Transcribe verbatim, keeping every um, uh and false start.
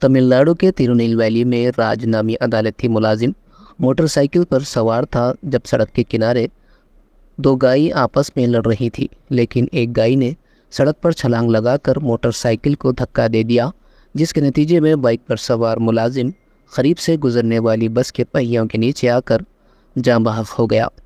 तमिलनाडु के तिरुनेलवेली में राज नामी अदालती मुलाजिम मोटरसाइकिल पर सवार था जब सड़क के किनारे दो गाय आपस में लड़ रही थी, लेकिन एक गाय ने सड़क पर छलांग लगाकर मोटरसाइकिल को धक्का दे दिया, जिसके नतीजे में बाइक पर सवार मुलाजिम करीब से गुजरने वाली बस के पहियों के नीचे आकर जाँ बहक हो गया।